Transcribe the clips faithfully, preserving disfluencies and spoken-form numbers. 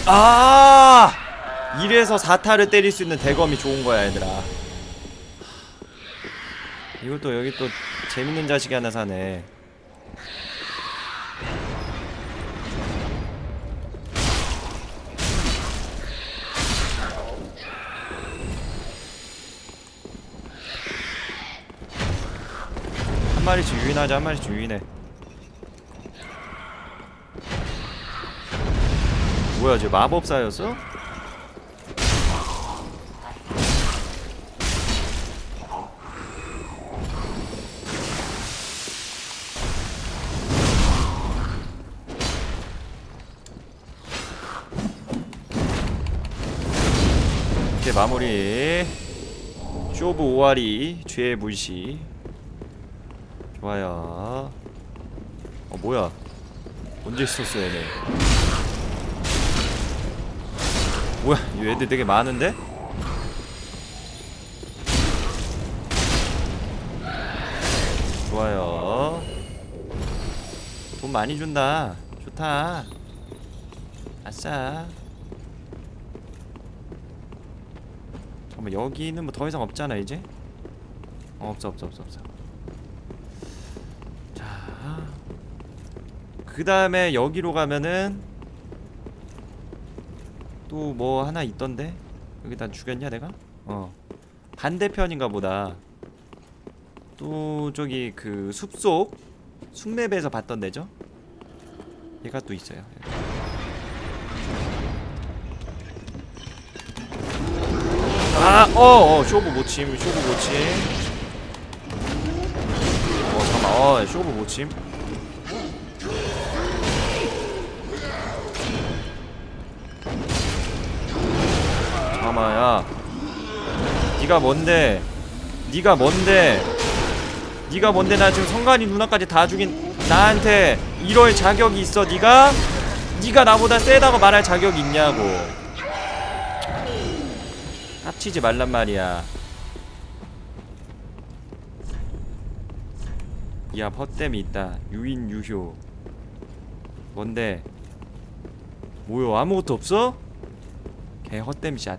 아! 이래서 사타를 때릴 수 있는 대검이 좋은 거야, 얘들아. 이것도 여기 또 재밌는 자식이 하나 사네. 한 마리씩 유인하자, 한 마리씩 유인해. 뭐야, 쟤 마법사였어? 이렇게 마무리. 쇼부 오아리 죄의 물시. 좋아요. 어 뭐야, 언제 있었어 얘네. 뭐야, 이 애들 되게 많은데? 좋아요. 돈 많이 준다. 좋다. 아싸. 잠깐만, 여기는 뭐 더 이상 없잖아 이제? 어, 없어 없어 없어 없어. 자, 그 다음에 여기로 가면은 또 뭐 하나 있던데? 여기다 죽였냐 내가? 어, 반대편인가 보다. 또 저기 그 숲속 숲맵에서 봤던 데죠? 얘가 또 있어요. 아! 어어! 쇼부 못침, 쇼부 못침. 어 잠깐만, 어 쇼부 못침. 잠깐만, 야 니가 뭔데? 니가 뭔데? 니가 뭔데? 나 지금 성관이 누나까지 다 죽인 나한테 이럴 자격이 있어? 니가? 니가 나보다 세다고 말할 자격이 있냐고. 깝치지 말란 말이야. 야, 헛됨이 있다. 유인 유효. 뭔데? 뭐요? 아무것도 없어? 개 헛됨샷.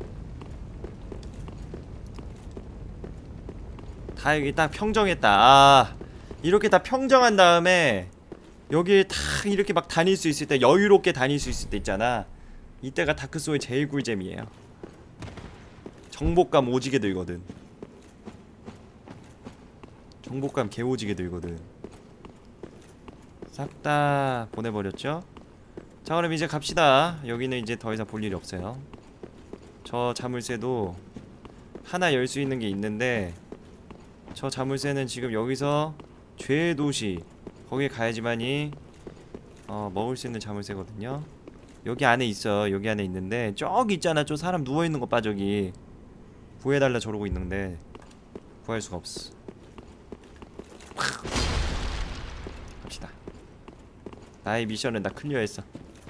다 여기 딱 평정했다. 아, 이렇게 다 평정한 다음에 여기 다 이렇게 막 다닐 수 있을 때, 여유롭게 다닐 수 있을 때 있잖아. 이때가 다크소울 제일 꿀잼이에요. 정복감 오지게 들거든. 정복감 개 오지게 들거든. 싹 다 보내버렸죠? 자, 그럼 이제 갑시다. 여기는 이제 더 이상 볼 일이 없어요. 저 자물쇠도 하나 열 수 있는 게 있는데, 저 자물쇠는 지금 여기서 죄의 도시 거기에 가야지만이 어 먹을 수 있는 자물쇠거든요. 여기 안에 있어. 여기 안에 있는데 저기 있잖아, 저 사람 누워있는 거 봐. 저기 구해달라 저러고 있는데 구할 수가 없어. 갑시다. 나의 미션은 다 클리어했어.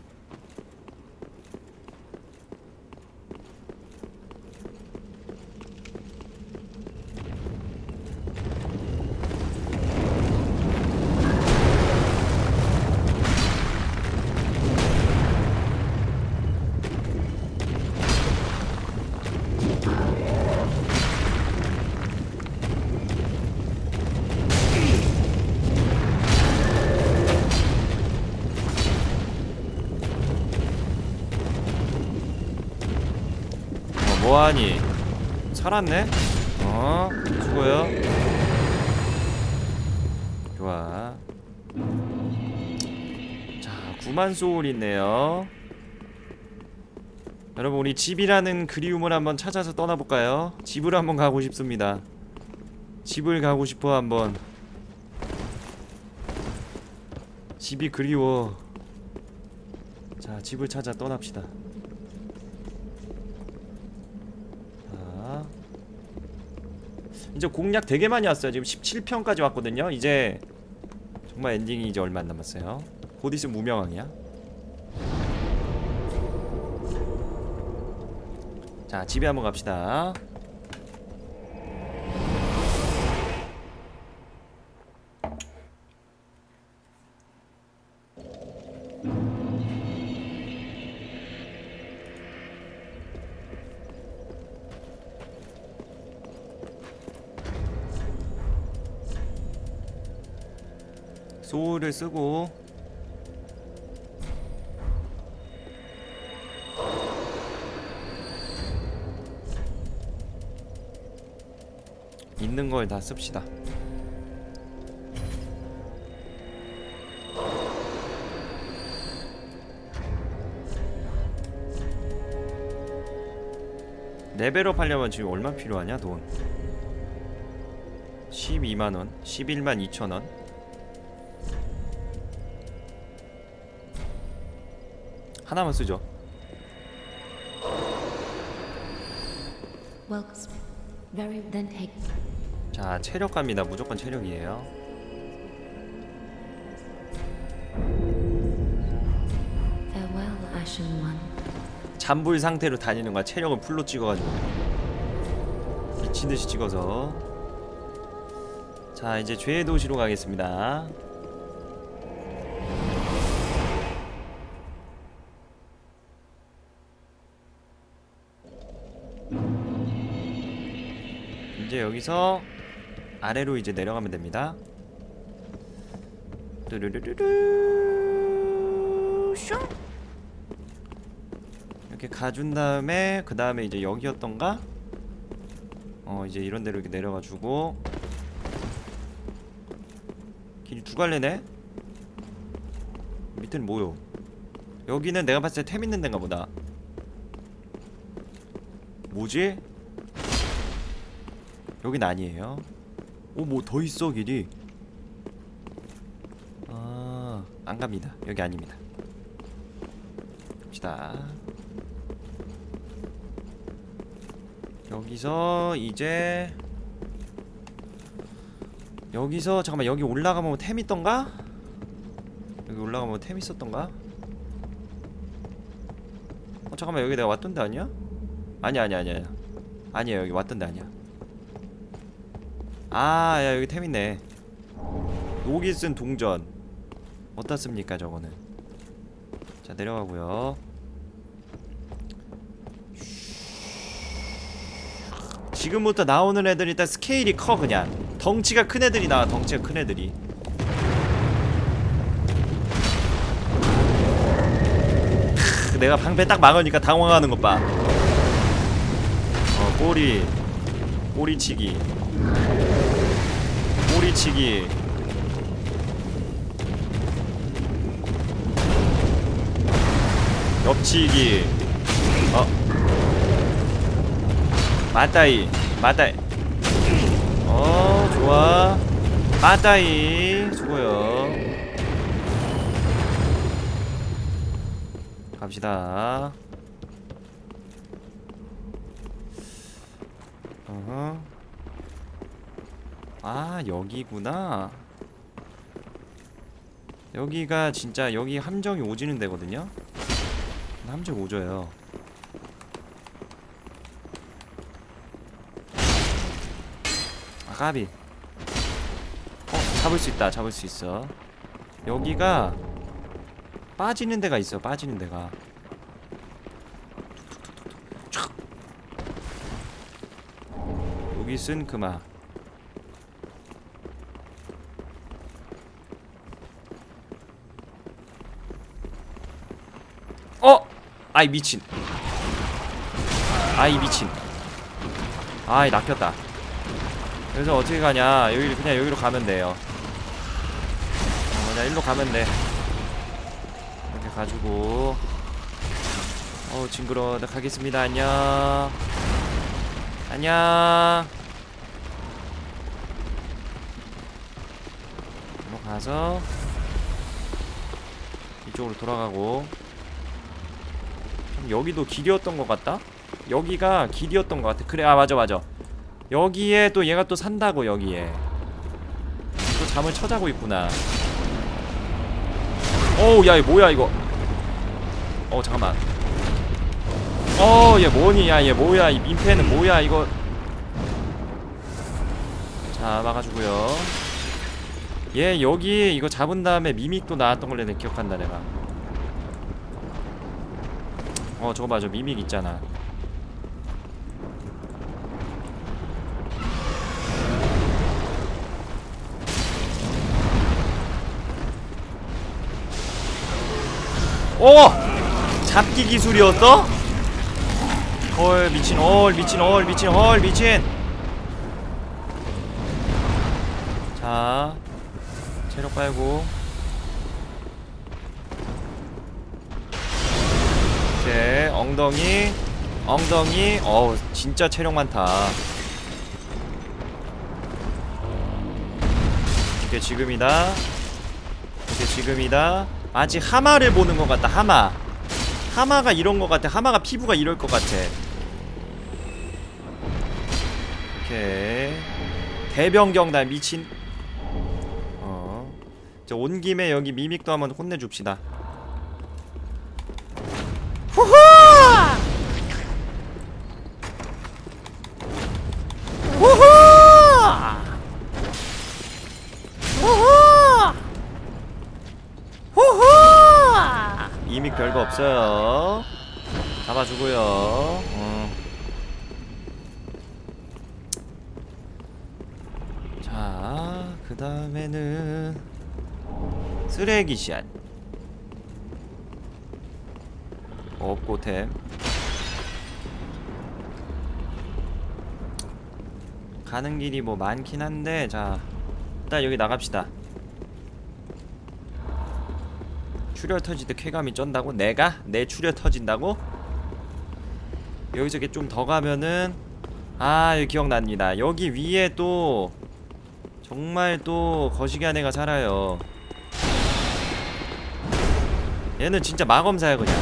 뭐하니? 살았네? 어? 수고요. 좋아. 자, 구만 소울 있네요. 여러분, 우리 집이라는 그리움을 한번 찾아서 떠나볼까요? 집을 한번 가고 싶습니다. 집을 가고 싶어. 한번. 집이 그리워. 자, 집을 찾아 떠납시다. 이제 공략 되게 많이 왔어요. 지금 십칠 편까지 왔거든요. 이제 정말 엔딩이 이제 얼마 안 남았어요. 곧 있으면 무명왕이야. 자, 집에 한번 갑시다. 소울을 쓰고 있는 걸 다 씁시다. 레벨업 하려면 지금 얼마 필요하냐 돈? 십이만 원, 십일만 이천 원. 하나만 쓰죠. 자, 체력 갑니다. 무조건 체력이에요. 잠불 상태로 다니는 거야. 체력을 풀로 찍어가지고 미친듯이 찍어서. 자, 이제 죄의 도시로 가겠습니다. 이제 여기서 아래로 이제 내려가면 됩니다. 뚜루루루루 슝. 이렇게 가준 다음에 그 다음에 이제 여기였던가? 어 이제 이런 데로 이렇게 내려가주고. 길이 두 갈래네? 밑에는 뭐요? 여기는 내가 봤을 때 템 있는 데인가 보다. 뭐지? 여긴 아니에요. 오, 뭐 더 있어 길이. 아, 안 갑니다. 여기 아닙니다. 갑시다. 여기서 이제 여기서 잠깐만, 여기 올라가면 템 있던가? 여기 올라가면 템 있었던가? 어 잠깐만, 여기 내가 왔던 데 아니야? 아니야 아니야 아니야 아니야, 여기 왔던 데 아니야. 아, 야, 여기 템 있네. 녹이 쓴 동전 어디다 씁니까 저거는. 자, 내려가고요. 지금부터 나오는 애들 일단 스케일이 커. 그냥 덩치가 큰 애들이 나와. 덩치가 큰 애들이. 크, 내가 방패 딱 막으니까 당황하는 것 봐. 어, 꼬리 꼬리치기 꼬리치기. 옆치기. 어 맞다이 맞다이. 어 좋아. 맞다이. 수고요. 갑시다. 어허. 아, 여기구나. 여기가 진짜, 여기 함정이 오지는 데거든요. 함정 오져요. 아, 까비. 어, 잡을 수 있다. 잡을 수 있어. 여기가 빠지는 데가 있어. 빠지는 데가. 여기 쓴 금화. 어! 아이 미친. 아이 미친. 아이 낚였다. 그래서 어떻게 가냐. 여기 그냥 여기로 가면 돼요. 어, 그냥 일로 가면 돼. 이렇게 가지고. 어우 징그러워. 나 가겠습니다. 안녕. 안녕. 일로 가서 이쪽으로 돌아가고. 여기도 길이었던 것 같다? 여기가 길이었던 것 같아. 그래, 아 맞아 맞아. 여기에 또 얘가 또 산다고. 여기에 또 잠을 쳐자고 있구나. 어우 야, 이거 뭐야 이거. 어 잠깐만. 어 얘 뭐니. 야 얘 뭐야. 이 민폐는 뭐야 이거. 자, 막아주고요. 얘 여기 이거 잡은 다음에 미믹도 나왔던 걸 내가 기억한다. 내가 어 저거 맞아. 미믹 있잖아. 오! 잡기 기술이었어? 헐 미친 헐 미친 헐 미친 헐 미친. 자 체력 빨고 오케이 엉덩이 엉덩이. 어우 진짜 체력 많다. 오케이 지금이다. 오케이 지금이다. 아직 하마를 보는 것 같다. 하마 하마가 이런 것 같아. 하마가 피부가 이럴 것 같아. 오케이 대변경단 미친. 어 저 온 김에 여기 미믹도 한번 혼내줍시다. 후후! 후후! 후후! 후후! 미믹 별거 없어요. 잡아주고요. 어. 자, 그 다음에는 쓰레기샷. 없고 템. 가는 길이 뭐 많긴 한데, 자 일단 여기 나갑시다. 출혈 터질 때 쾌감이 쩐다고? 내가? 내 출혈 터진다고? 여기서 이렇게 좀 더 가면은 아 여기 기억납니다. 여기 위에 또 정말 또 거시기한 애가 살아요. 얘는 진짜 마검사야 그냥.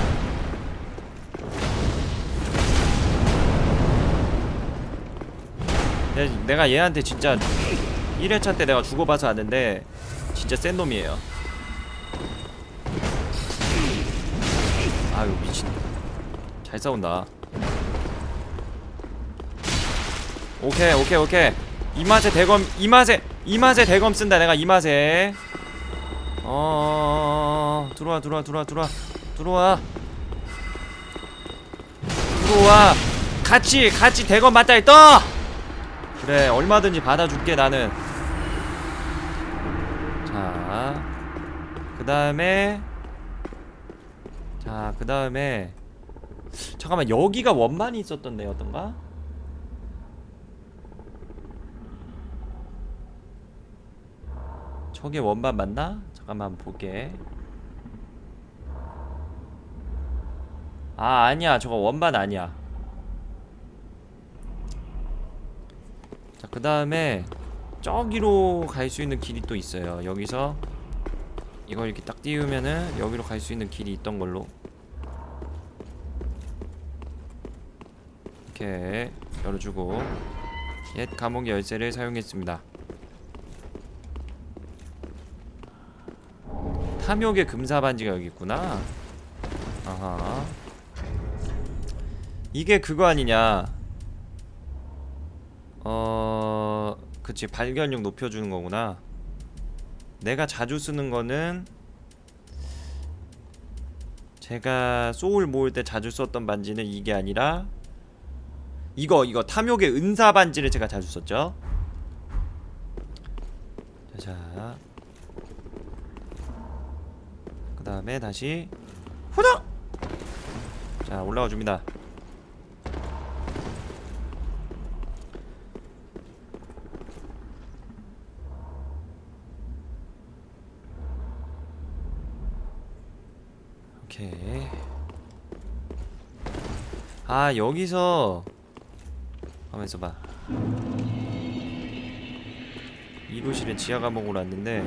내가 얘한테 진짜 일 회차 때 내가 죽어봐서 아는데 진짜 센 놈이에요. 아유 미친. 잘 싸운다. 오케이 오케이 오케이. 이 맛에 대검 이 맛에 이 맛에 대검 쓴다 내가. 이 맛에 어 들어와 들어와 들어와 들어와 들어와 들어와. 같이 같이 대검 맞다이 떠. 그래 얼마든지 받아줄게 나는. 자 그 다음에 자 그 다음에 잠깐만 여기가 원만이 있었던 데였던가? 저게 원반 맞나? 잠깐만 볼게. 아 아니야 저거 원반 아니야. 자 그 다음에 저기로 갈 수 있는 길이 또 있어요. 여기서 이거 이렇게 딱 띄우면은 여기로 갈 수 있는 길이 있던 걸로. 이렇게 열어주고 옛 감옥의 열쇠를 사용했습니다. 탐욕의 금사반지가 여기 있구나. 아하 이게 그거 아니냐. 어... 그치 발견력 높여주는 거구나. 내가 자주 쓰는 거는 제가 소울 모을 때 자주 썼던 반지는 이게 아니라 이거 이거 탐욕의 은사 반지를 제가 자주 썼죠. 자 그 다음에 다시 후덕! 자 올라와 줍니다. 오케이. 아 여기서 가만있어 봐. 이부실은 지하 감옥으로 왔는데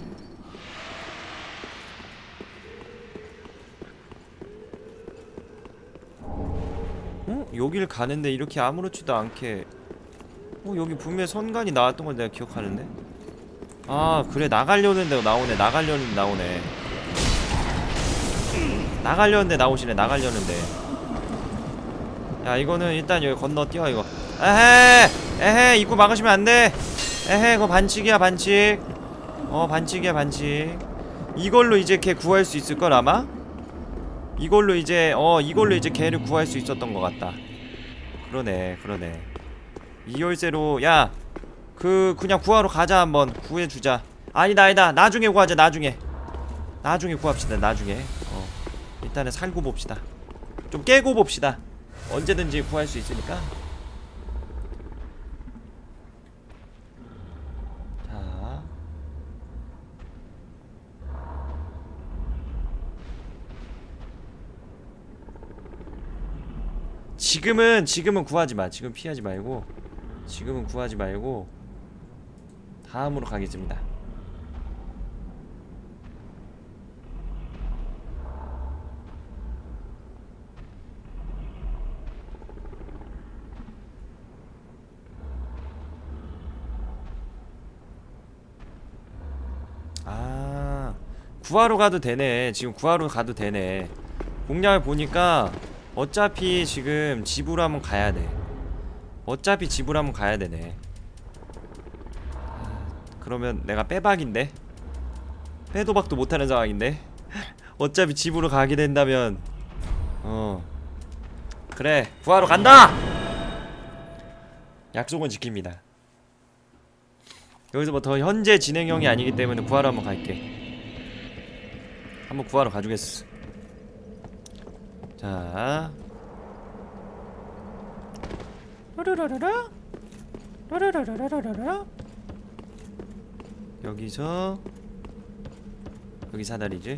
어? 여길 가는데 이렇게 아무렇지도 않게 어 여기 분명히 선관이 나왔던 걸 내가 기억하는데. 아 그래 나가려는 데 나오네. 나가려는 데 나오네. 나가려는데 나오시네. 나가려는데. 야 이거는 일단 여기 건너뛰어 이거. 에헤 에헤 입구 막으시면 안돼. 에헤 그거 반칙이야 반칙. 어 반칙이야 반칙. 이걸로 이제 걔 구할 수 있을걸 아마? 이걸로 이제 어 이걸로 이제 걔를 구할 수 있었던 것 같다. 그러네 그러네. 이 열쇠로 야 그 그냥 구하러 가자. 한번 구해주자. 아니다 아니다 나중에 구하자. 나중에 나중에 구합시다. 나중에 어 일단은 살고 봅시다. 좀 깨고 봅시다. 언제든지 구할 수 있으니까. 자, 지금은 지금은 구하지마. 지금 피하지 말고, 지금은 구하지 말고 다음으로 가겠습니다. 아, 구하러 가도 되네. 지금 구하러 가도 되네. 공략을 보니까 어차피 지금 집으로 한번 가야 돼. 어차피 집으로 한번 가야 되네. 그러면 내가 빼박인데? 빼도박도 못하는 상황인데? 어차피 집으로 가게 된다면 어 그래, 구하러 간다! 약속은 지킵니다. 여기서 뭐 더 현재 진행형이 아니기 때문에 구하러 한번 갈게. 한번 구하러 가주겠어. 자, 라라라라라 라라라라라라. 여기서 여기 사다리지.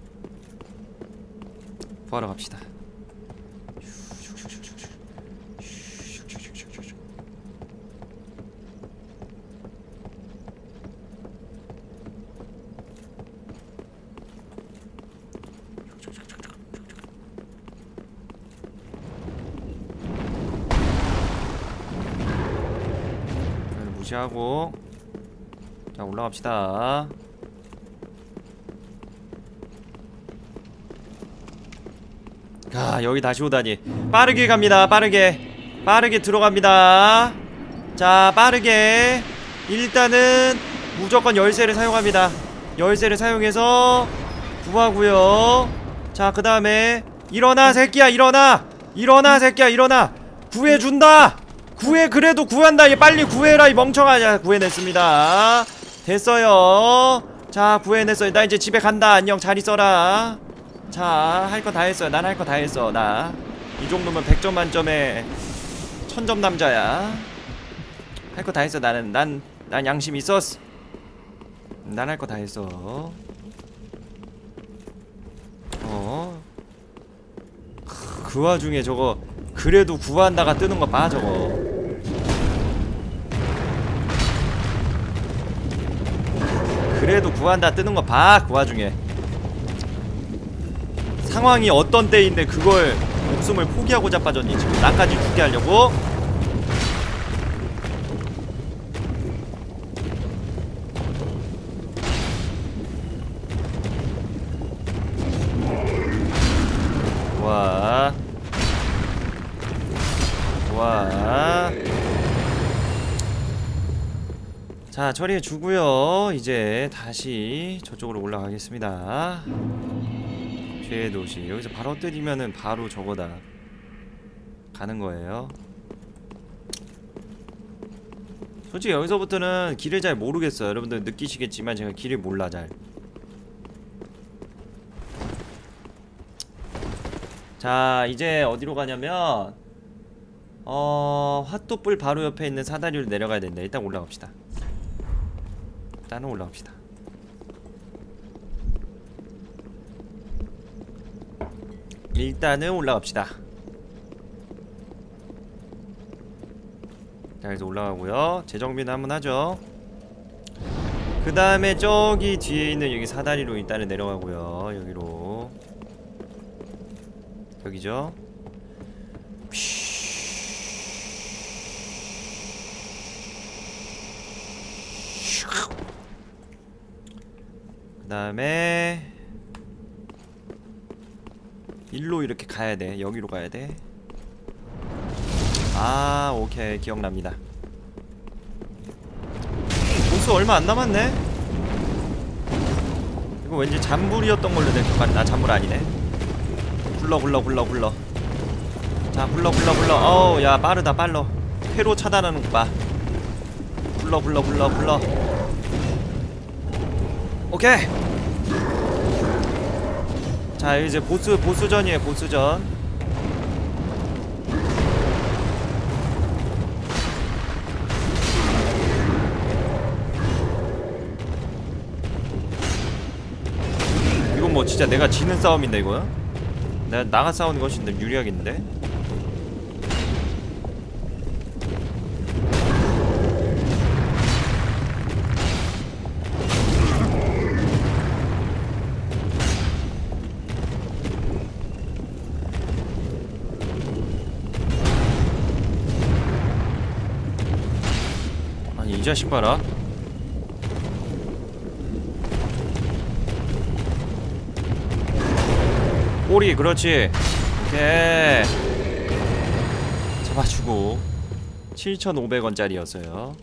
구하러 갑시다. 무시하고 자, 올라갑시다. 아, 여기 다시 오다니. 빠르게 갑니다. 빠르게 빠르게 들어갑니다. 자, 빠르게 일단은 무조건 열쇠를 사용합니다. 열쇠를 사용해서 구하고요. 자, 그 다음에 일어나 새끼야, 일어나 일어나 새끼야, 일어나. 구해준다. 구해. 그래도 구한다. 얘 빨리 구해라 이 멍청하냐. 구해냈습니다. 됐어요. 자, 구해냈어요. 나 이제 집에 간다. 안녕. 잘 있어라. 자, 할 거 다 했어요. 난 할 거 다 했어. 나 이 정도면 백 점 만점에 천 점 남자야. 할 거 다 했어. 나는 난, 난 양심 있었어. 난 할 거 다 했어. 어? 그 와중에 저거 그래도 구한다가 뜨는 거 봐. 저거 그래도 구한다 뜨는 거 봐. 그 와중에 상황이 어떤 때인데 그걸 목숨을 포기하고 자빠졌니. 지금 나까지 죽게 하려고. 좋아 좋아. 자, 처리해주고요. 이제 다시 저쪽으로 올라가겠습니다. 죄의 도시. 여기서 바로 때리면은 바로 저거다 가는 거예요. 솔직히 여기서부터는 길을 잘 모르겠어요. 여러분들 느끼시겠지만 제가 길을 몰라 잘. 자, 이제 어디로 가냐면 어... 핫도불 바로 옆에 있는 사다리로 내려가야 된다. 일단 올라갑시다. 일단은 올라갑시다. 일단은 올라갑시다. 자, 여기서 올라가고요. 재정비는 한번 하죠. 그 다음에 저기 뒤에 있는 여기 사다리로 일단은 내려가고요. 여기로 여기죠. 그 다음에 일로 이렇게 가야돼. 여기로 가야돼. 아, 오케이. 기억납니다. 보스 얼마 안 남았네? 이거 왠지 잔불이었던 걸로 될 것 같네. 아, 잔불 아니네. 굴러 굴러 굴러 굴러. 자, 굴러 굴러 굴러. 어우, 야, 빠르다 빨러. 회로 차단하는 거 봐. 굴러 굴러 굴러 굴러. 오케이. 자 이제 보스 보스전이에요. 보스전. 이건 뭐 진짜 내가 지는 싸움인데 이거야? 내가 나가 싸우는 것이 유리하겠는데? 아니 이 자식 봐라. 꼬리 그렇지. 오케이 잡아주고 칠천오백 원짜리였어요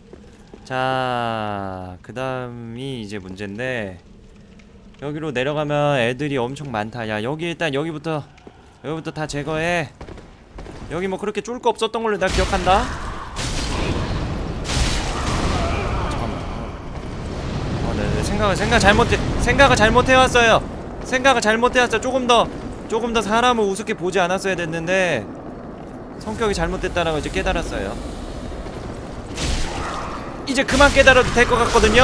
자 그 다음이 이제 문제인데 여기로 내려가면 애들이 엄청 많다. 야 여기 일단 여기부터 여기부터 다 제거해. 여기 뭐 그렇게 쫄 거 없었던 걸로 내가 기억한다. 잠깐만. 어, 네네 생각을 생각 잘못해 생각을 잘못해왔어요. 생각을 잘못해왔어. 조금 더 조금 더 사람을 우습게 보지 않았어야 됐는데 성격이 잘못됐다는 걸 이제 깨달았어요. 이제 그만 깨달아도 될 것 같거든요.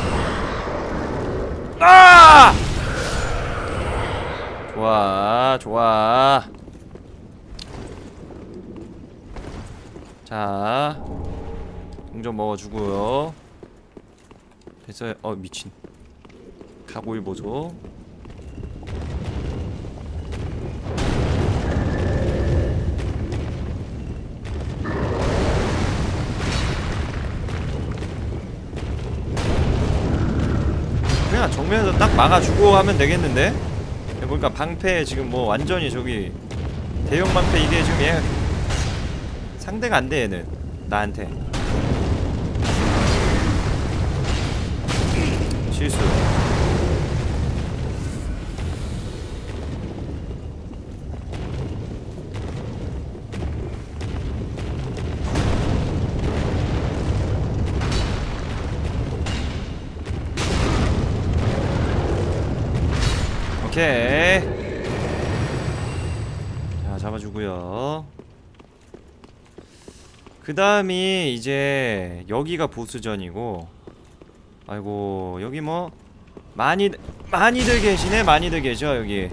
아! 좋아 좋아. 자 동전 먹어주고요. 됐어요. 어 미친 가고일 보소. 그냥 정면에서 딱 막아주고 하면 되겠는데? 보니까 방패 지금 뭐 완전히 저기 대형 방패 이게 지금 얘 상대가 안 돼 얘는 나한테. 실수. 오케이. 자 잡아주고요. 그 다음이 이제 여기가 보스전이고. 아이고 여기 뭐 많이 많이들 계시네. 많이들 계셔 여기.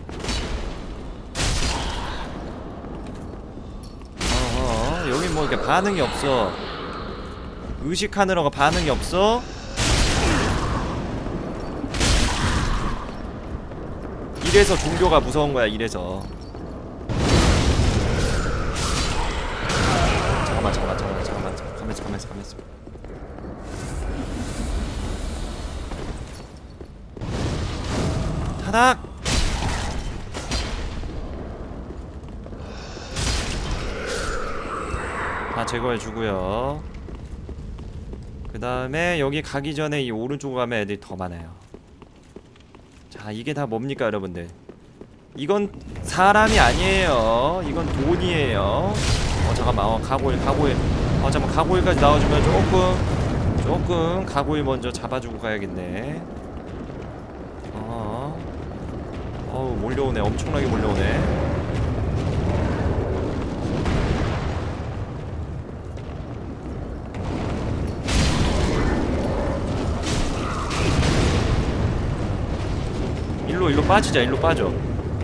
어허 여기 뭐 이렇게 반응이 없어. 의식하느라고 반응이 없어. 이래서 종교가 무서운 거야. 이래서. 잠깐만 잠깐만 잠깐만 잠깐만 잠깐만 잠깐만 잠깐만. 타닥. 다 제거해주고요. 그 다음에 여기 가기 전에 이 오른쪽으로 가면 애들이 더 많아요. 자 이게 다 뭡니까 여러분들. 이건 사람이 아니에요. 이건 돈이에요. 어 잠깐만. 어 가고일 가고일. 어 잠깐만 가고일까지 나와주면 조금 조금 가고일 먼저 잡아주고 가야겠네. 어 어우 몰려오네. 엄청나게 몰려오네. 일로 일로 빠지자. 일로 빠져.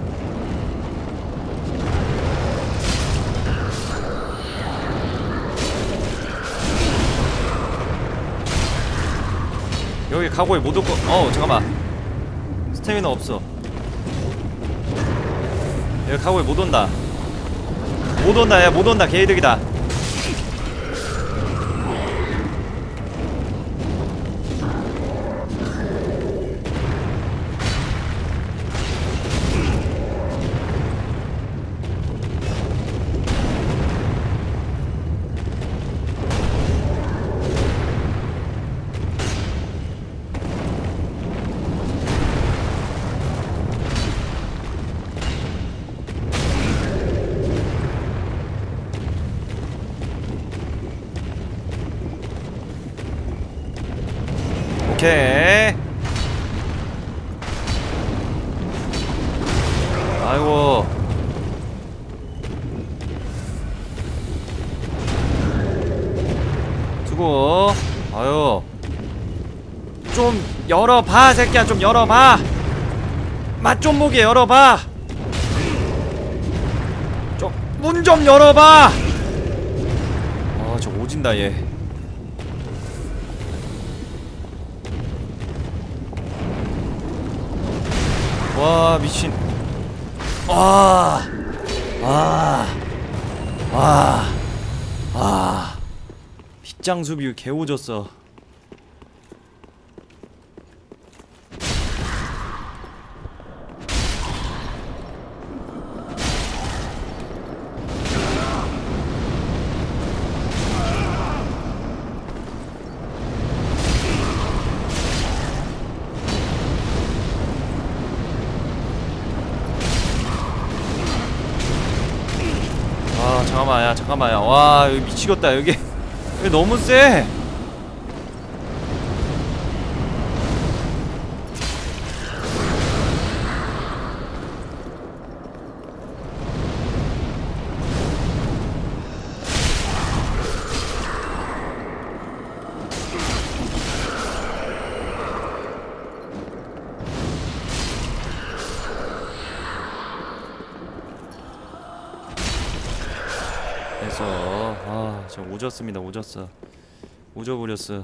여기 가고에 못 올거. 어 잠깐만. 스태미나 없어. 여기 가고에 못 온다. 못 온다. 야 못 온다. 개이득이다. 오케이. 열어봐요. 좀 열어봐 새끼야. 좀 열어봐. 맛 좀 보게 열어봐. 좀 문 좀 열어봐. 아 저 오진다 얘. 와 미친. 와. 와. 와. 와. 빗장수비 개오졌어. 아 잠깐만 야 잠깐만 야 와 여기 미치겠다 여기 여기 너무 세. 그래서 아저 오졌습니다. 오졌어. 오져버렸어.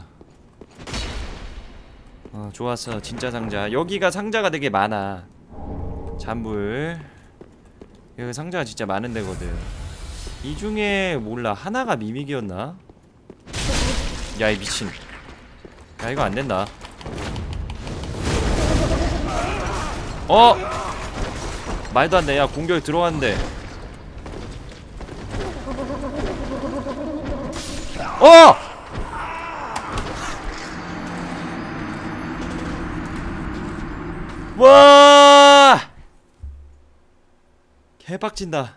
어 좋았어. 진짜 상자. 여기가 상자가 되게 많아. 잔불. 여기 상자가 진짜 많은 데거든. 이 중에 몰라 하나가 미믹이었나? 야 이 미친. 야 이거 안된다. 어! 말도 안돼. 야 공격이 들어왔는데. 어! 와! 개빡친다.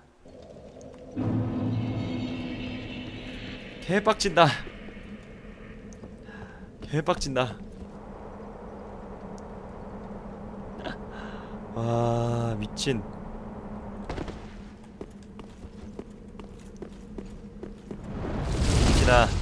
개빡친다. 개빡친다. 와 미친. 미친아.